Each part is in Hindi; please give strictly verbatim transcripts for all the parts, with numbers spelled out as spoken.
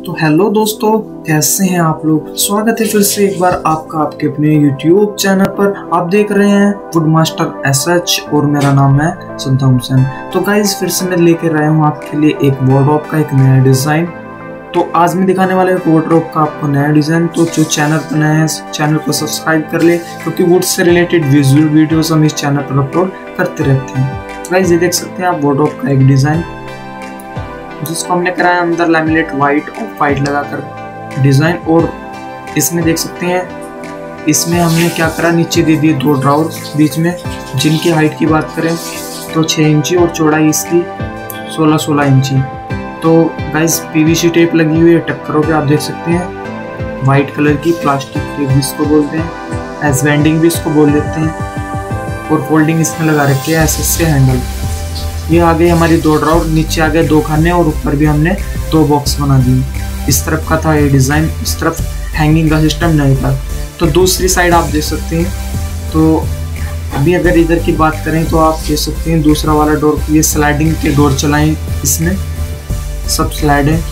तो हेलो दोस्तों, कैसे हैं आप लोग। स्वागत है फिर से एक बार आपका आपके अपने यूट्यूब चैनल पर। आप देख रहे हैं वुड मास्टर एस एच और मेरा नाम है सद्दाम हुसैन। तो गाइस फिर से मैं लेकर आया हूँ आपके लिए एक वार्डरोब का एक नया डिज़ाइन। तो आज मैं दिखाने वाला है वार्डरोब का आपको नया डिज़ाइन। तो जो चैनल पर नया है चैनल को सब्सक्राइब कर ले, क्योंकि would say related visual videos हम इस चैनल पर अपलोड करते रहते हैं। तो गाइस ये देख सकते हैं आप वार्डरोब का एक डिज़ाइन, जिसको हमने कराया अंदर लैमिनेट वाइट और वाइट लगाकर डिज़ाइन। और इसमें देख सकते हैं इसमें हमने क्या करा, नीचे दे दिए दो ड्रावर बीच में, जिनकी हाइट की बात करें तो छः इंची और चौड़ाई इसकी सोलह सोलह इंची। तो गाइस पीवीसी टेप लगी हुई है टक्करों पे, आप देख सकते हैं वाइट कलर की प्लास्टिक टेप भी इसको बोलते हैं, एस वेंडिंग भी इसको बोल देते हैं। और फोल्डिंग इसमें लगा रखी है एस एस के हैंडल। ये आ गई हमारी दो ड्रावर, नीचे आ गए दो खाने और ऊपर भी हमने दो बॉक्स बना दिए। इस तरफ का था ये डिज़ाइन, इस तरफ हैंगिंग का सिस्टम नहीं था। तो दूसरी साइड आप देख सकते हैं। तो अभी अगर इधर की बात करें तो आप देख सकते हैं दूसरा वाला डोर, ये स्लाइडिंग के डोर चलाएं, इसमें सब स्लाइड है।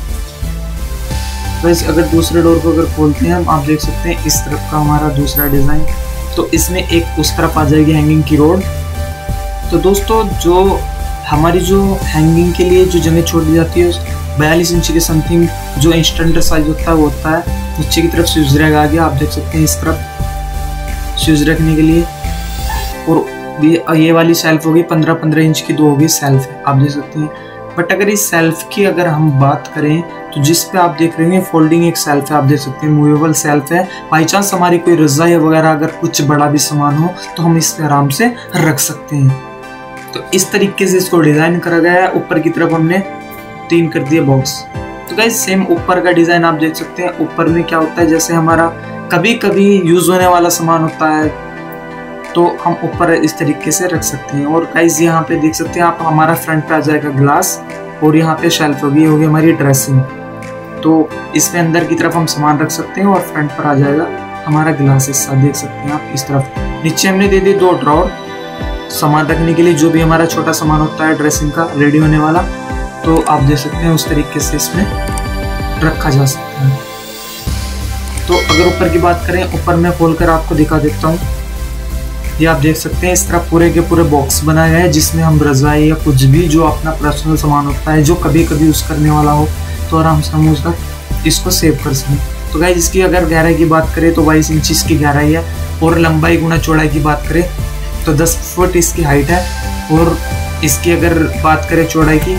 तो अगर दूसरे डोर को अगर खोलते हैं हम, आप देख सकते हैं इस तरफ का हमारा दूसरा डिज़ाइन। तो इसमें एक उस तरफ आ जाएगी हैंगिंग की रोड। तो दोस्तों जो हमारी जो हैंगिंग के लिए जो जगह छोड़ दी जाती है बयालीस इंच के समथिंग जो इंस्टेंट साइज होता है वो होता है। नीचे की तरफ स्विच रैक आ गया, आप देख सकते हैं इस तरफ स्विच रखने के लिए। और ये ये वाली सेल्फ होगी पंद्रह पंद्रह इंच की, दो होगी सेल्फ है, आप देख सकते हैं। बट अगर इस सेल्फ की अगर हम बात करें तो जिस पे आप देख रहे हैं फोल्डिंग एक सेल्फ है, आप देख सकते हैं मूवेबल सेल्फ है। बाई चांस हमारी कोई रज़ाई वगैरह अगर कुछ बड़ा भी सामान हो तो हम इस पे आराम से रख सकते हैं। तो इस तरीके से इसको डिज़ाइन करा गया है। ऊपर की तरफ हमने तीन कर दिए बॉक्स। तो गाइस सेम ऊपर का डिज़ाइन आप देख सकते हैं। ऊपर में क्या होता है, जैसे हमारा कभी कभी यूज़ होने वाला सामान होता है तो हम ऊपर इस तरीके से रख सकते हैं। और गाइस यहाँ पे देख सकते हैं आप, हमारा फ्रंट पे आ जाएगा ग्लास और यहाँ पे शेल्फ होगी होगी हमारी ड्रेसिंग। तो इसमें अंदर की तरफ हम सामान रख सकते हैं और फ्रंट पर आ जाएगा हमारा ग्लास हिस्सा, देख सकते हैं आप इस तरफ। नीचे हमने दे दी दो ड्रॉर सामान रखने के लिए, जो भी हमारा छोटा सामान होता है ड्रेसिंग का रेडी होने वाला। तो आप देख सकते हैं उस तरीके से इसमें रखा जा सकता है। तो अगर ऊपर की बात करें, ऊपर मैं खोलकर आपको दिखा देता हूँ। ये आप देख सकते हैं इस तरह पूरे के पूरे बॉक्स बनाए गए हैं, जिसमें हम रज़ाई या कुछ भी जो अपना पर्सनल सामान होता है जो कभी कभी यूज़ करने वाला हो तो आराम से हम उसका इसको सेव कर सकें। तो गाइस इसकी अगर गहराई की बात करें तो बाईस इंच इसकी गहराई है, और लंबाई गुना चौड़ाई की बात करें तो दस फुट इसकी हाइट है। और इसकी अगर बात करें चौड़ाई की,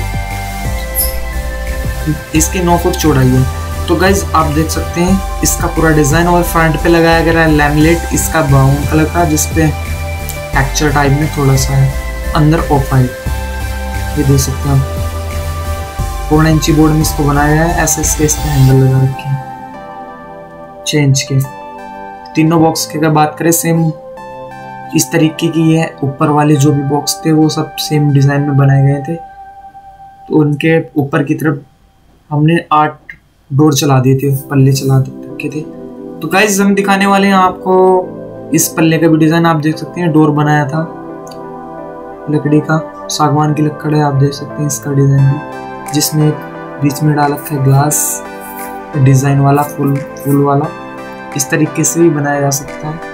इसकी नौ फुट चौड़ाई है। तो गाइज आप देख सकते हैं इसका पूरा डिज़ाइन। और फ्रंट पे लगाया गया है लैमिनेट इसका ब्राउन कलर का, जिसपे टेक्सचर टाइप में थोड़ा सा है, अंदर ऑफ वाइट, ये देख सकते हैं आप। पौने इंची बोर्ड में इसको बनाया गया है, ऐसे इसके इसके हैंडल लगा रखे हैं छः इंच के। तीनों बॉक्स की अगर बात करें सेम इस तरीके की है। ऊपर वाले जो भी बॉक्स थे वो सब सेम डिज़ाइन में बनाए गए थे। तो उनके ऊपर की तरफ हमने आठ डोर चला दिए थे, पल्ले चला रखे थे। तो गाइस हम दिखाने वाले हैं आपको इस पल्ले का भी डिज़ाइन। आप देख सकते हैं डोर बनाया था लकड़ी का, सागवान की लकड़ है, आप देख सकते हैं इसका डिज़ाइन भी, जिसमें एक बीच में डाल रखा है ग्लास डिज़ाइन वाला, फूल फूल वाला। इस तरीके से भी बनाया जा सकता है।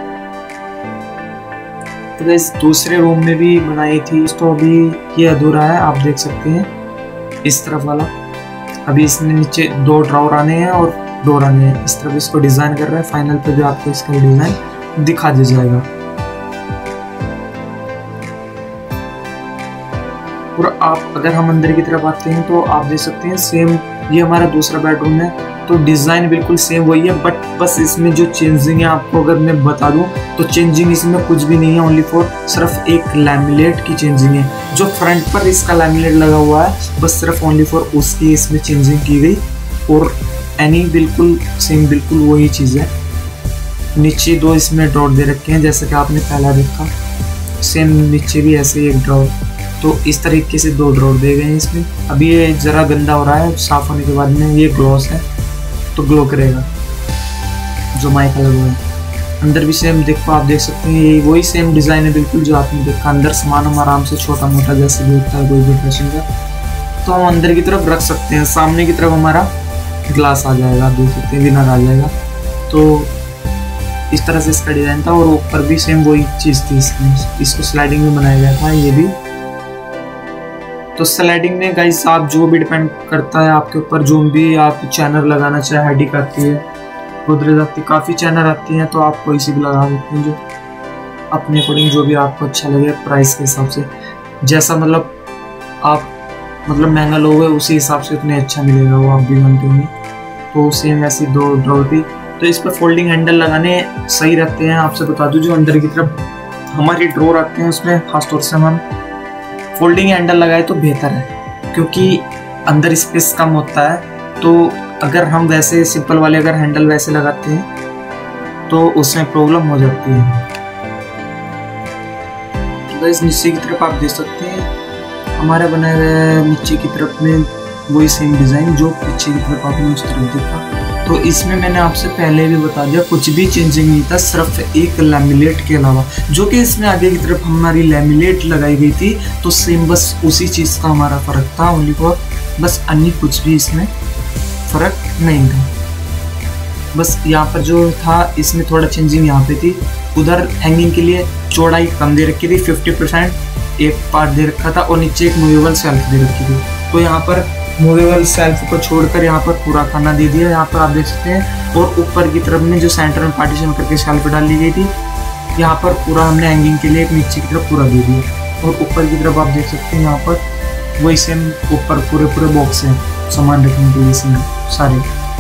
तो गाइस दूसरे रूम में भी बनाई थी, तो अभी ये अधूरा है, आप देख सकते हैं इस तरफ वाला। अभी इसमें नीचे दो ड्रॉवर आने हैं और डोर आने हैं, इस तरफ इसको डिज़ाइन कर रहे हैं। फाइनल पे भी आपको इसका डिज़ाइन दिखा दिया जाएगा। और आप अगर हम अंदर की तरफ आते हैं तो आप देख सकते हैं सेम ये हमारा दूसरा बेडरूम है। तो डिज़ाइन बिल्कुल सेम वही है, बट बस इसमें जो चेंजिंग है आपको अगर मैं बता दूं तो चेंजिंग इसमें कुछ भी नहीं है, ओनली फॉर सिर्फ एक लैमिनेट की चेंजिंग है। जो फ्रंट पर इसका लैमिनेट लगा हुआ है बस सिर्फ ओनली फॉर उसकी इसमें चेंजिंग की गई, और एनी बिल्कुल सेम बिल्कुल वही चीज़ है। नीचे दो इसमें ड्रॉर दे रखे हैं, जैसे कि आपने पहला देखा, सेम नीचे भी ऐसे ही एक ड्रॉर। तो इस तरीके से दो ड्रॉर दे गए हैं इसमें। अभी ये ज़रा गंदा हो रहा है, साफ़ होने के बाद में ये ग्लॉस है तो ग्लो करेगा जो माइक लगा हुआ है। अंदर भी सेम देखो, आप देख सकते हैं ये वही सेम डिज़ाइन है बिल्कुल जो आपने देखा। अंदर सामान हम आराम से छोटा मोटा जैसे भी होता है कोई भी फैशन का, तो हम अंदर की तरफ रख सकते हैं। सामने की तरफ हमारा ग्लास आ जाएगा, आप देख सकते हैं विनर आ जाएगा। तो इस तरह से इसका डिज़ाइन था और ऊपर भी सेम वही चीज़ थी इसमें, इसको स्लाइडिंग में बनाया गया था ये भी। तो स्लाइडिंग में गाइस आप जो भी डिपेंड करता है आपके ऊपर, जो भी आप चैनल लगाना चाहे, हाइडिक आती है, गोदरेज आती है, काफ़ी चैनल आती हैं, तो आप कोई सी भी लगा सकते हैं जो अपने अकॉर्डिंग जो भी आपको अच्छा लगे प्राइस के हिसाब से। जैसा मतलब आप मतलब महंगा लोगे उसी हिसाब से उतने अच्छा मिलेगा वो, आप भी जानते होंगे। तो सेम ऐसी दो ड्रॉर थी। तो इस पर फोल्डिंग हैंडल लगाने सही रहते हैं। आपसे बता दूं जो अंदर की तरफ हमारी ड्रॉर आते हैं उसमें खासतौर से हम फोल्डिंग हैंडल लगाए तो बेहतर है, क्योंकि अंदर स्पेस कम होता है। तो अगर हम वैसे सिंपल वाले अगर हैंडल वैसे लगाते हैं तो उसमें प्रॉब्लम हो जाती है। तो इस नीचे की तरफ आप देख सकते हैं हमारा बनाया गया नीचे की तरफ में वही सेम डिज़ाइन जो पीछे की तरफ आपने उस तरफ देखा। तो इसमें मैंने आपसे पहले भी बता दिया कुछ भी चेंजिंग नहीं था, सिर्फ एक लैमिनेट के अलावा, जो कि इसमें आगे की तरफ हमारी लैमिनेट लगाई गई थी। तो सेम बस उसी चीज़ का हमारा फ़र्क था, ओनली फॉर, बस अन्य कुछ भी इसमें फ़र्क नहीं था। बस यहाँ पर जो था इसमें थोड़ा चेंजिंग यहाँ पे थी। उधर हैंगिंग के लिए चौड़ाई कम दे रखी थी, फिफ्टी परसेंट एक पार्ट दे रखा था और नीचे एक मूवेबल सेल्फ दे रखी थी। तो यहाँ पर मूवेबल सेल्फ को छोड़कर यहाँ पर पूरा खाना दे दिया, यहाँ पर आप देख सकते हैं। और ऊपर की तरफ में जो सेंटर में पार्टीशन करके सेल्फ डाल ली गई थी, यहाँ पर पूरा हमने हैंगिंग के लिए एक नीचे की तरफ पूरा दे दिया। और ऊपर की तरफ आप देख सकते हैं यहाँ पर वही सेम ऊपर पूरे पूरे बॉक्स हैं सामान रखने के लिए सेम सारे,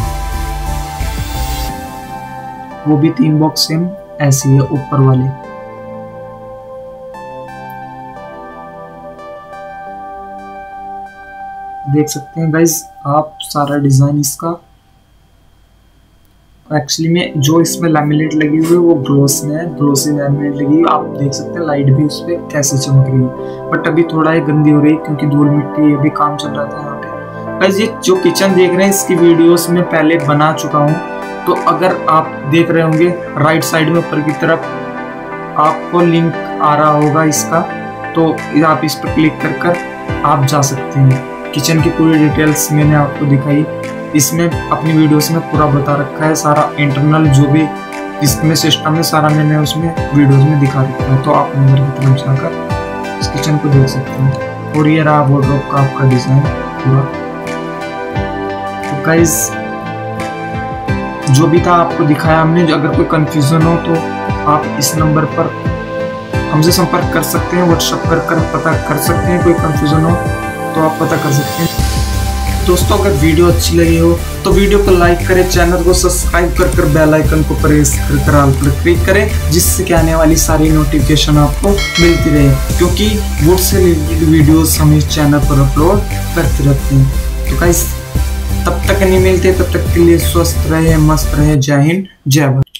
वो भी तीन बॉक्स सेम ऐसी है ऊपर वाले। देख सकते हैं गाइज आप सारा डिजाइन इसका। एक्चुअली में जो इसमें लैमिनेट लगी हुई है वो ग्लोस में है, ग्लोसी लैमिनेट लगी हुई, आप देख सकते हैं लाइट भी उस पर कैसे चमक रही है। बट अभी थोड़ा ही गंदी हो रही है क्योंकि धूल मिट्टी अभी काम चल रहा था यहाँ पे। गाइज ये जो किचन देख रहे हैं इसकी वीडियोस में पहले बना चुका हूँ, तो अगर आप देख रहे होंगे राइट साइड में ऊपर की तरफ आपको लिंक आ रहा होगा इसका, तो आप इस पर क्लिक कर कर आप जा सकते हैं। किचन की पूरी डिटेल्स मैंने आपको दिखाई, इसमें अपनी वीडियोस में पूरा बता रखा है सारा इंटरनल जो भी इसमें सिस्टम है सारा मैंने उसमें वीडियोस में दिखा रखा है। तो आप अंदर की तरफ जाकर इस किचन को देख सकते हैं। और ये रहा वार्डरोब का आपका डिजाइन पूरा। तो गाइस जो भी था आपको दिखाया हमने। अगर कोई कंफ्यूजन हो तो आप इस नंबर पर हमसे संपर्क कर सकते हैं, व्हाट्सएप कर कर पता कर सकते हैं। कोई कंफ्यूजन हो तो आप पता कर सकते हैं। दोस्तों अगर वीडियो अच्छी लगी हो तो वीडियो को लाइक करें, चैनल को सब्सक्राइब कर कर बेल आइकन को प्रेस कर कर ऑल पर क्लिक करें, जिससे कि आने वाली सारी नोटिफिकेशन आपको मिलती रहे, क्योंकि वुड से रिलेटेड वीडियोस हम इस चैनल पर अपलोड करते रहते हैं। तो गाइस तब तक नहीं मिलते, तब तक के लिए स्वस्थ रहे, मस्त रहे। जय हिंद, जय भारत।